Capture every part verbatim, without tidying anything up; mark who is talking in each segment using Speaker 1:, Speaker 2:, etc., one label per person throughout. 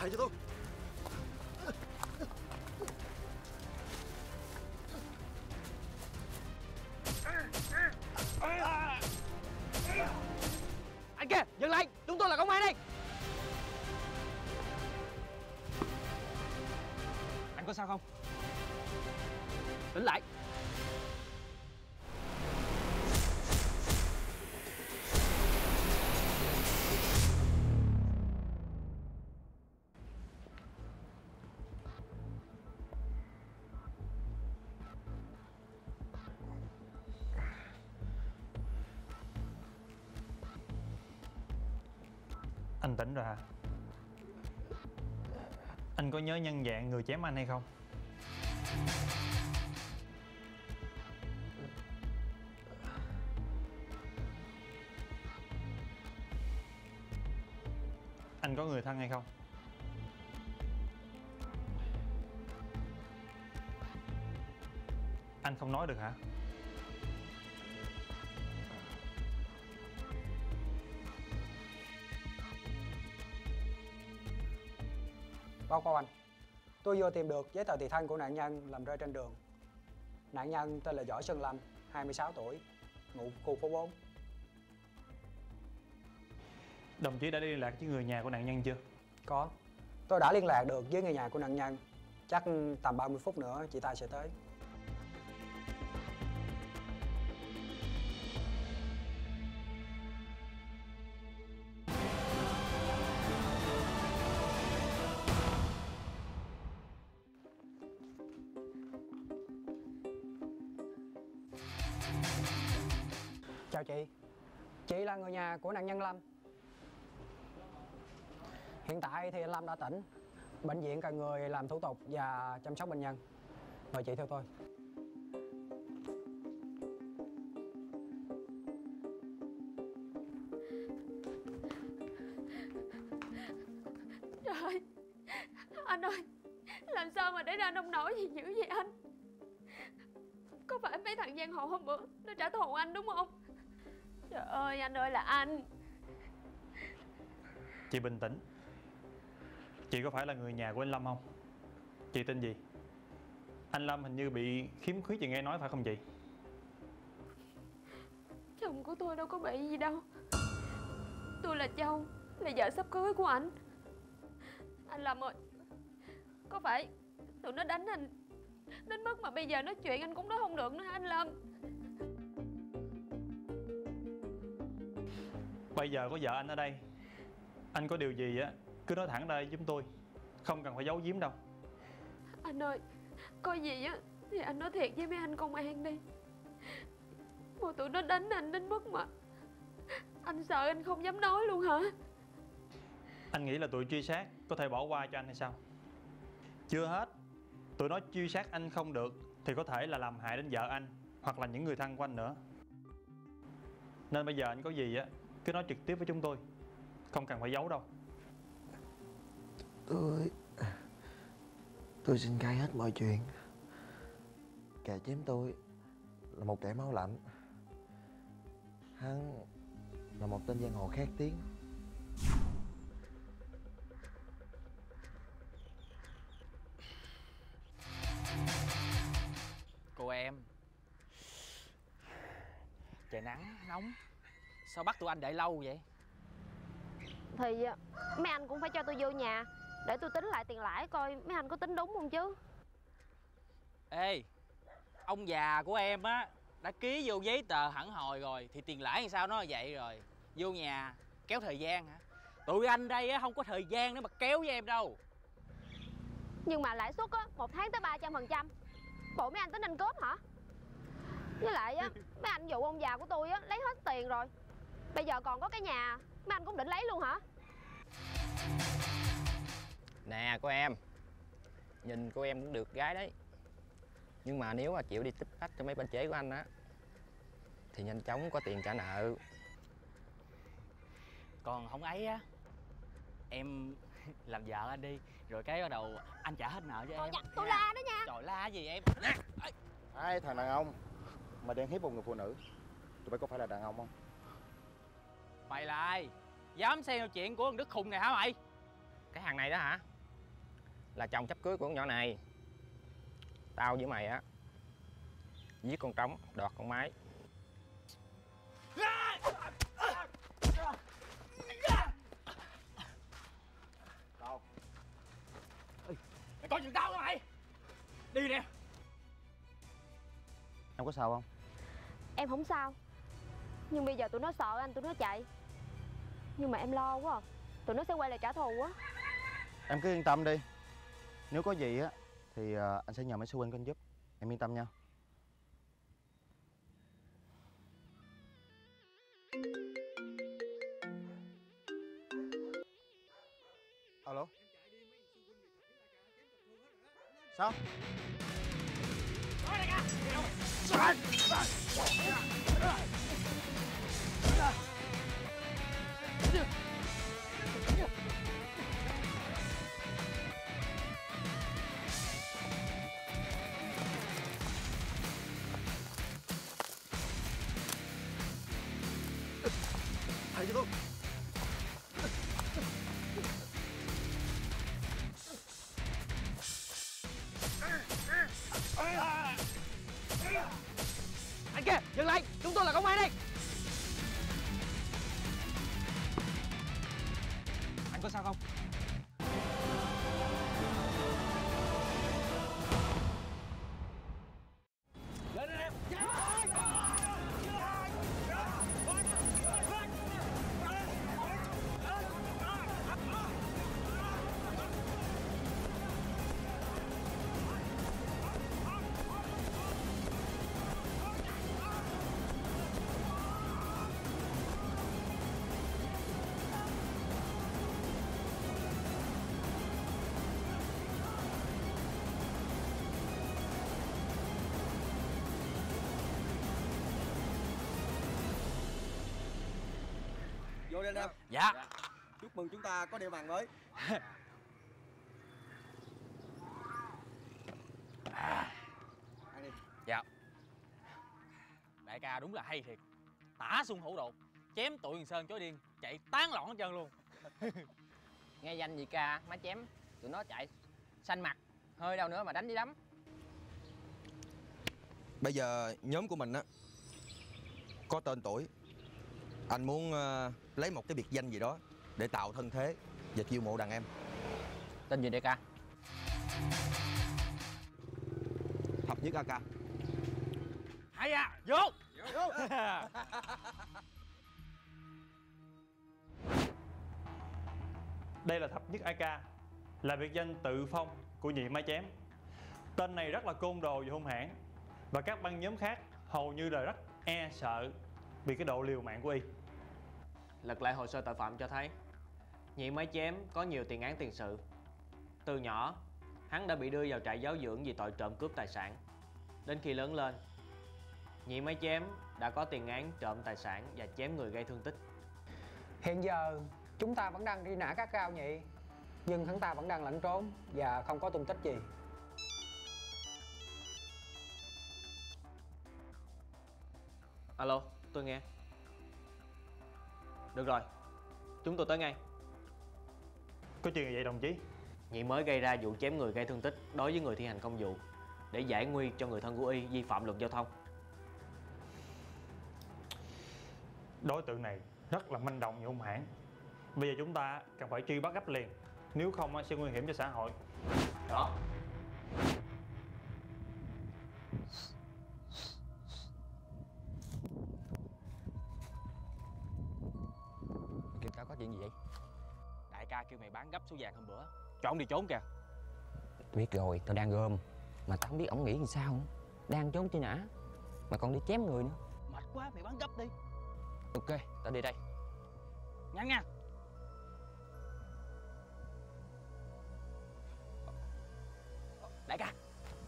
Speaker 1: thầy cho tôi.
Speaker 2: Anh kia, dừng lại, chúng tôi là công an đây. Anh có sao không? Tỉnh lại.
Speaker 3: Anh tỉnh rồi hả? Anh có nhớ nhân dạng người chém anh hay không? Anh có người thân hay không? Anh không nói được hả?
Speaker 4: Báo cáo anh, tôi vừa tìm được giấy tờ tùy thân của nạn nhân làm rơi trên đường. Nạn nhân tên là Võ Sơn Lâm, hai mươi sáu tuổi, ngụ khu phố bốn.
Speaker 3: Đồng chí đã đi liên lạc với người nhà của nạn nhân chưa?
Speaker 4: Có, tôi đã liên lạc được với người nhà của nạn nhân. Chắc tầm ba mươi phút nữa chị ta sẽ tới. Chào chị, chị là người nhà của nạn nhân Lâm. Hiện tại thì anh Lâm đã tỉnh. Bệnh viện cần người làm thủ tục và chăm sóc bệnh nhân. Mời chị theo tôi.
Speaker 5: Trời ơi, anh ơi, làm sao mà để ra nông nổi gì dữ vậy anh? Có phải mấy thằng giang hồ hôm bữa nó trả thù anh đúng không? Trời ơi, anh ơi là anh.
Speaker 3: Chị bình tĩnh. Chị có phải là người nhà của anh Lâm không? Chị tên gì? Anh Lâm hình như bị khiếm khuyết chị nghe nói phải không chị?
Speaker 5: Chồng của tôi đâu có bị gì đâu. Tôi là Châu, là vợ sắp cưới của anh. Anh Lâm ơi, có phải tụi nó đánh anh đến mức mà bây giờ nói chuyện anh cũng nói không được nữa hả anh Lâm?
Speaker 3: Bây giờ có vợ anh ở đây, anh có điều gì á cứ nói thẳng ra với chúng tôi, không cần phải giấu giếm đâu.
Speaker 5: Anh ơi, có gì á thì anh nói thiệt với mấy anh công an đi. Mà tụi nó đánh anh đến mức mà anh sợ anh không dám nói luôn hả?
Speaker 3: Anh nghĩ là tụi truy sát có thể bỏ qua cho anh hay sao? Chưa hết, tụi nó truy sát anh không được thì có thể là làm hại đến vợ anh hoặc là những người thân của anh nữa. Nên bây giờ anh có gì á cứ nói trực tiếp với chúng tôi, không cần phải giấu đâu.
Speaker 1: Tôi Tôi xin khai hết mọi chuyện. Kẻ chém tôi là một kẻ máu lạnh. Hắn là một tên giang hồ khét tiếng.
Speaker 2: Cô em, trời nắng nóng, sao bắt tụi anh đợi lâu vậy?
Speaker 6: Thì mấy anh cũng phải cho tôi vô nhà để tôi tính lại tiền lãi coi mấy anh có tính đúng không chứ.
Speaker 2: Ê, ông già của em á đã ký vô giấy tờ hẳn hồi rồi thì tiền lãi thì sao nó vậy rồi. Vô nhà kéo thời gian hả? Tụi anh đây á không có thời gian để mà kéo với em đâu.
Speaker 6: Nhưng mà lãi suất á một tháng tới ba trăm phần trăm. Bộ mấy anh tính ăn cướp hả? Với lại á mấy anh dụ ông già của tôi á lấy hết tiền rồi, bây giờ còn có cái nhà mấy anh cũng định lấy luôn hả?
Speaker 2: Nè cô em, nhìn cô em cũng được gái đấy. Nhưng mà nếu mà chịu đi tiếp khách cho mấy bên chế của anh á thì nhanh chóng có tiền trả nợ. Còn không ấy á, em làm vợ anh đi, rồi cái bắt đầu anh trả hết nợ cho em.
Speaker 6: Dạ, tôi la đó nha.
Speaker 2: Trời, la gì em?
Speaker 1: Hai thằng đàn ông mà đang hiếp một người phụ nữ, tụi bay có phải là đàn ông không?
Speaker 2: Mày là ai? Dám xen vào chuyện của thằng Đức khùng này hả mày? Cái thằng này đó hả?
Speaker 7: là chồng sắp cưới của con nhỏ này. Tao với mày á, giết con trống, đoạt con mái.
Speaker 2: Mày coi chừng tao đó mày. Đi nè.
Speaker 1: Em có sao không?
Speaker 6: Em không sao. Nhưng bây giờ tụi nó sợ anh, tụi nó chạy. Nhưng mà em lo quá à. Tụi nó sẽ quay lại trả thù á.
Speaker 1: Em cứ yên tâm đi. Nếu có gì á thì ờ, anh sẽ nhờ mấy sư huynh kênh giúp. Em yên tâm nha. Alo. Sao? Thầy cho tôi.
Speaker 2: Anh kia, dừng lại, chúng tôi là công an đây. Anh có sao không? Lên đây em.
Speaker 8: Vô đây anh em.
Speaker 2: Dạ.
Speaker 8: Chúc mừng chúng ta có địa bàn mới. Ăn đi.
Speaker 2: Dạ. Đại ca đúng là hay thiệt. Tả xung hữu đột, chém tụi thằng Sơn chối điên, chạy tán loạn hết trơn luôn.
Speaker 7: Nghe danh gì ca, má chém. Tụi nó chạy xanh mặt. Hơi đâu nữa mà đánh với đấm.
Speaker 8: Bây giờ nhóm của mình á có tên tuổi. Anh muốn uh, lấy một cái biệt danh gì đó để tạo thân thế và chiêu mộ đàn em.
Speaker 7: Tên gì đại ca?
Speaker 8: Hợp nhất a ca.
Speaker 2: Hay à, vô. Vô.
Speaker 3: Đây là thập nhất a ca, là biệt danh tự phong của nhị mái chém. Tên này rất là côn đồ và hung hãn, và các băng nhóm khác hầu như là rất e sợ vì cái độ liều mạng của y.
Speaker 9: Lật lại hồ sơ tội phạm cho thấy nhị mái chém có nhiều tiền án tiền sự. Từ nhỏ, hắn đã bị đưa vào trại giáo dưỡng vì tội trộm cướp tài sản. Đến khi lớn lên, nhị mái chém đã có tiền án trộm tài sản và chém người gây thương tích.
Speaker 4: Hiện giờ chúng ta vẫn đang truy nã các cao nhị, nhưng hắn ta vẫn đang lẩn trốn và không có tung tích gì.
Speaker 9: Alo, tôi nghe. Được rồi, chúng tôi tới ngay.
Speaker 3: Có chuyện gì vậy đồng chí?
Speaker 9: Nhị mới gây ra vụ chém người gây thương tích đối với người thi hành công vụ để giải nguy cho người thân của y vi phạm luật giao thông.
Speaker 3: Đối tượng này rất là manh động và hung hãn. Bây giờ chúng ta cần phải truy bắt gấp liền, nếu không sẽ nguy hiểm cho xã hội.
Speaker 9: Đó.
Speaker 7: Kiểm tra có chuyện gì vậy?
Speaker 2: Đại ca kêu mày bán gấp số vàng hôm bữa, cho ông đi trốn kìa.
Speaker 7: Biết rồi, tao đang gom. Mà tao không biết ổng nghĩ làm sao nữa. Đang trốn truy nã mà còn đi chém người nữa.
Speaker 2: Mệt quá, mày bán gấp đi.
Speaker 7: Ok, tao đi đây.
Speaker 2: Nhanh nha. Đại ca.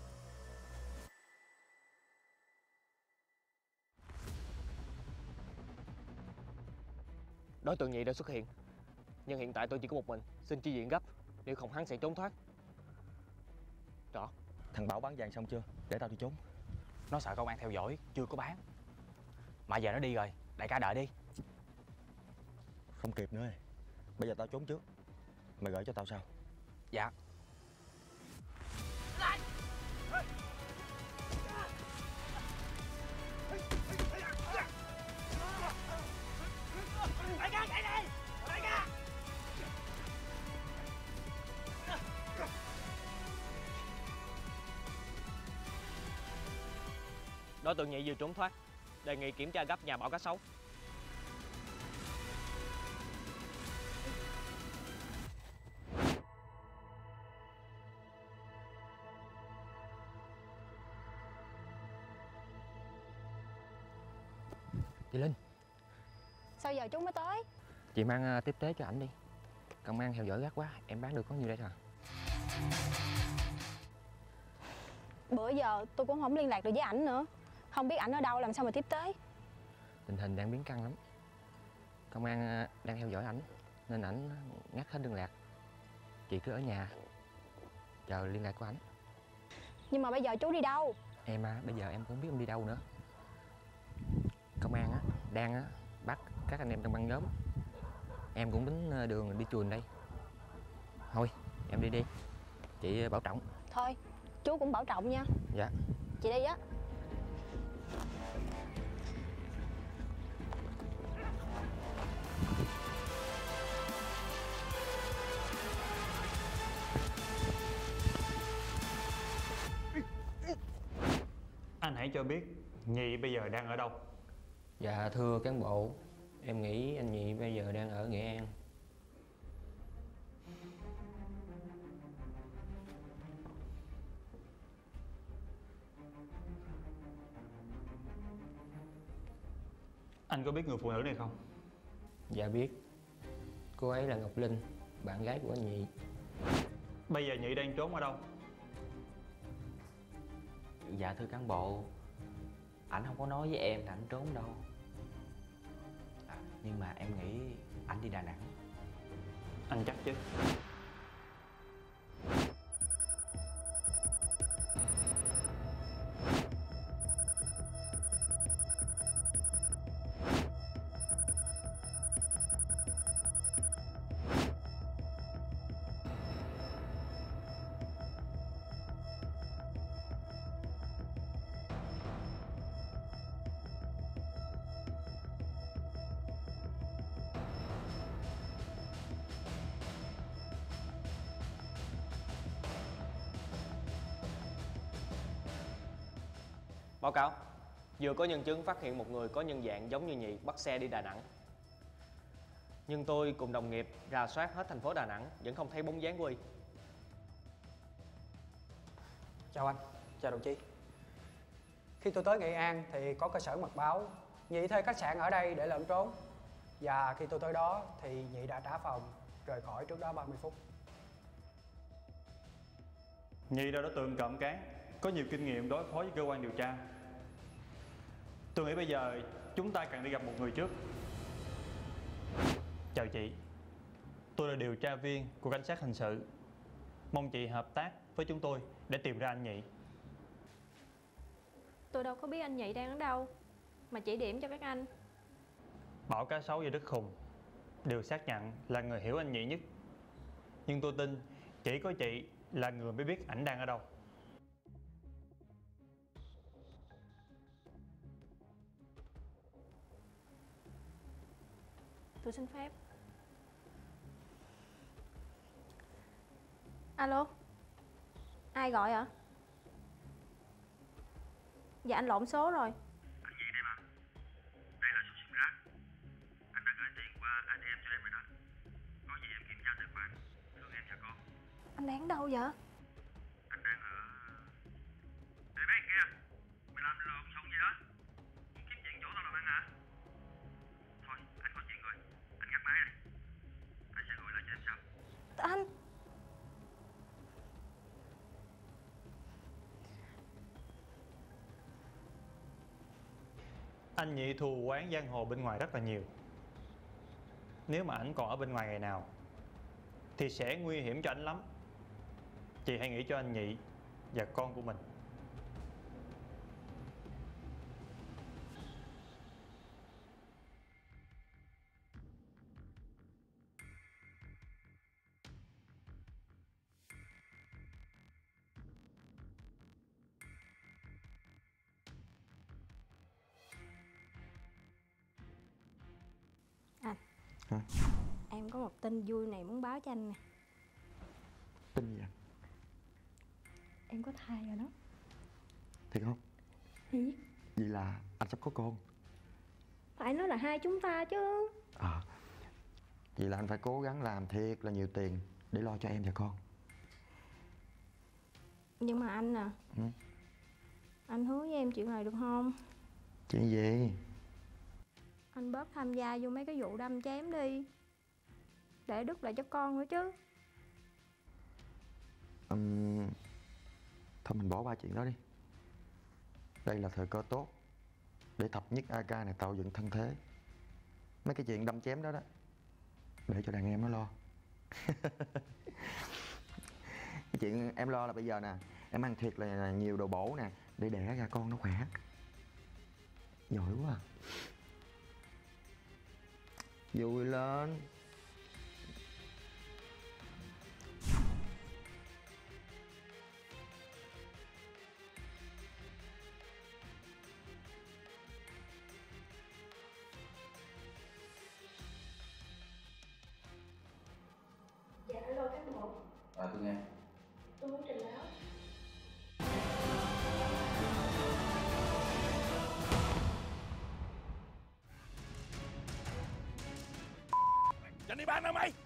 Speaker 9: Đối tượng nhị đã xuất hiện, nhưng hiện tại tôi chỉ có một mình. Xin chi viện gấp, nếu không hắn sẽ trốn thoát. Rõ.
Speaker 8: Thằng Bảo bán vàng xong chưa? Để tao đi trốn.
Speaker 2: Nó sợ công an theo dõi, chưa có bán. Mà giờ nó đi rồi, đại ca đợi đi.
Speaker 8: Không kịp nữa. Bây giờ tao trốn trước. Mày gửi cho tao sao?
Speaker 2: Dạ.
Speaker 9: Đối tượng Nhị vừa trốn thoát, đề nghị kiểm tra gấp nhà Bảo Cá Sấu.
Speaker 7: Chị Linh,
Speaker 6: Sao giờ chú mới tới?
Speaker 7: chị mang uh, tiếp tế cho ảnh đi. Công an theo dõi gắt quá, em bán được có nhiêu đây thôi.
Speaker 6: Bữa giờ tôi cũng không liên lạc được với ảnh nữa. Không biết ảnh ở đâu, làm sao mà tiếp tế.
Speaker 7: Tình hình đang biến căng lắm. Công an uh, đang theo dõi ảnh nên ảnh ngắt hết liên lạc. Chị cứ ở nhà chờ liên lạc của ảnh.
Speaker 6: Nhưng mà bây giờ chú đi đâu?
Speaker 7: Em à, bây giờ em cũng không biết em đi đâu nữa. Công an á, đang á, bắt các anh em trong băng nhóm. Em cũng tính đường đi chuồn đây. Thôi, em đi đi. Chị bảo trọng.
Speaker 6: Thôi, chú cũng bảo trọng nha.
Speaker 7: Dạ.
Speaker 6: Chị đi á.
Speaker 3: Anh hãy cho biết Nhị bây giờ đang ở đâu?
Speaker 7: Dạ thưa cán bộ, em nghĩ anh Nhị bây giờ đang ở Nghệ An.
Speaker 3: Anh có biết người phụ nữ này không?
Speaker 7: Dạ biết. Cô ấy là Ngọc Linh, bạn gái của anh Nhị.
Speaker 3: Bây giờ Nhị đang trốn ở đâu?
Speaker 9: Dạ thưa cán bộ, ảnh không có nói với em là ảnh trốn đâu. À, nhưng mà em nghĩ ảnh đi Đà Nẵng.
Speaker 3: Anh chắc chứ?
Speaker 9: Báo cáo, vừa có nhân chứng phát hiện một người có nhân dạng giống như Nhị bắt xe đi Đà Nẵng. Nhưng tôi cùng đồng nghiệp rà soát hết thành phố Đà Nẵng vẫn không thấy bóng dáng của y.
Speaker 4: Chào anh, chào đồng chí. Khi tôi tới Nghệ An thì có cơ sở mật báo Nhị thuê khách sạn ở đây để lẩn trốn. Và khi tôi tới đó thì Nhị đã trả phòng rời khỏi trước đó ba mươi phút.
Speaker 3: Nhị là đối tượng cộng cán, có nhiều kinh nghiệm đối phó với cơ quan điều tra. Tôi nghĩ bây giờ chúng ta cần đi gặp một người trước. Chào chị, tôi là điều tra viên của cảnh sát hình sự. Mong chị hợp tác với chúng tôi để tìm ra anh Nhị.
Speaker 5: Tôi đâu có biết anh Nhị đang ở đâu mà chỉ điểm cho các anh.
Speaker 3: Bảo Cá Sấu và Đức Khùng đều xác nhận là người hiểu anh Nhị nhất. Nhưng tôi tin chỉ có chị là người mới biết ảnh đang ở đâu.
Speaker 5: Tôi xin phép. Alo, ai gọi ạ? Dạ anh lộn số rồi.
Speaker 10: Anh Nhị đây mà. Đây là số sim rác. Anh đã gửi tiền qua a tê em cho em rồi đó. Có gì em kiểm tra tài khoản, thương em cho con.
Speaker 5: Anh đang ở đâu vậy?
Speaker 10: Anh đang ở... Ê bé kia, mày làm lộn xộn gì đó? Muốn kiếm chuyện chỗ tao làm ăn hả? Thôi, anh có chuyện rồi. Anh ngắt máy đây. Anh sẽ gọi lại cho em sau.
Speaker 5: Anh...
Speaker 3: Anh Nhị thù quán giang hồ bên ngoài rất là nhiều. Nếu mà ảnh còn ở bên ngoài ngày nào thì sẽ nguy hiểm cho anh lắm. Chị hãy nghĩ cho anh Nhị và con của mình.
Speaker 6: Anh
Speaker 1: Hả?
Speaker 6: Em có một tin vui này muốn báo cho anh nè.
Speaker 1: Tin gì anh?
Speaker 6: Em có thai rồi đó.
Speaker 1: Thiệt không?
Speaker 6: Thiệt.
Speaker 1: Vậy là anh sắp có con.
Speaker 6: Phải nói là hai chúng ta chứ.
Speaker 1: À, vậy là anh phải cố gắng làm thiệt là nhiều tiền để lo cho em và con.
Speaker 6: Nhưng mà anh à,
Speaker 1: ừ?
Speaker 6: anh hứa với em chuyện này được không?
Speaker 1: Chuyện gì?
Speaker 6: Anh bớt tham gia vô mấy cái vụ đâm chém đi, để đứt lại cho con nữa chứ.
Speaker 1: uhm, Thôi mình bỏ qua chuyện đó đi. Đây là thời cơ tốt để thập nhất a ca này tạo dựng thân thế. Mấy cái chuyện đâm chém đó đó để cho đàn em nó lo. Cái chuyện em lo là bây giờ nè, em ăn thiệt là nhiều đồ bổ nè, để đẻ ra con nó khỏe. Giỏi quá à. Vui lên.
Speaker 6: Dạ alo cán bộ.
Speaker 11: À, tôi nghe.
Speaker 6: Tôi muốn trình báo.
Speaker 11: Nhanh đi bán đâu mày.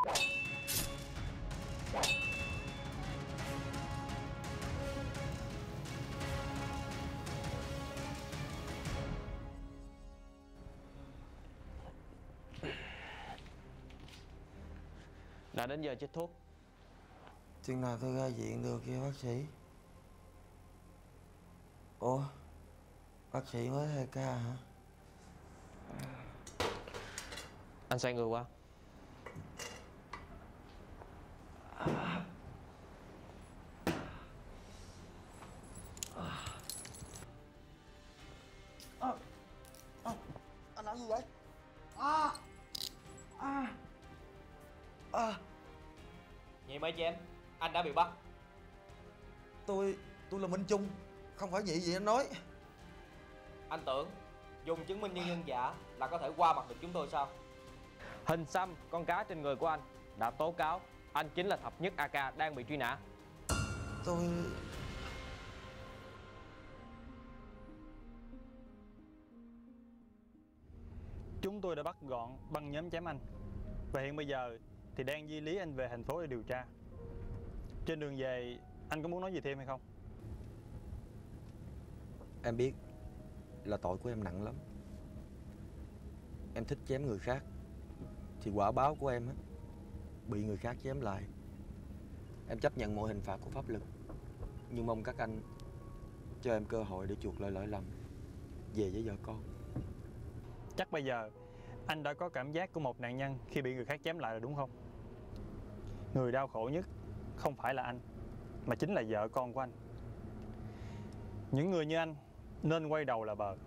Speaker 9: Đã đến giờ chích thuốc.
Speaker 1: Chừng nào tôi ra viện được kia bác sĩ? Ủa, bác sĩ mới thay ca hả?
Speaker 9: Anh xoay người qua.
Speaker 1: À, à, anh làm gì vậy? À, à, à.
Speaker 9: Nhị mấy chém, anh đã bị bắt.
Speaker 1: Tôi, tôi là Minh Trung, không phải nhị gì anh nói.
Speaker 9: Anh tưởng dùng chứng minh nhân dân giả là có thể qua mặt được chúng tôi sao? Hình xăm con cá trên người của anh đã tố cáo anh chính là thập nhất a ca đang bị truy nã.
Speaker 1: Tôi...
Speaker 3: Chúng tôi đã bắt gọn băng nhóm chém anh, và hiện bây giờ thì đang di lý anh về thành phố để điều tra. Trên đường về, anh có muốn nói gì thêm hay không?
Speaker 8: Em biết là tội của em nặng lắm. Em thích chém người khác, thì quả báo của em á, bị người khác chém lại. Em chấp nhận mọi hình phạt của pháp luật, nhưng mong các anh cho em cơ hội để chuộc lại lỗi lầm, về với vợ con.
Speaker 3: Chắc bây giờ anh đã có cảm giác của một nạn nhân khi bị người khác chém lại rồi đúng không? Người đau khổ nhất không phải là anh, mà chính là vợ con của anh. Những người như anh nên quay đầu là bờ.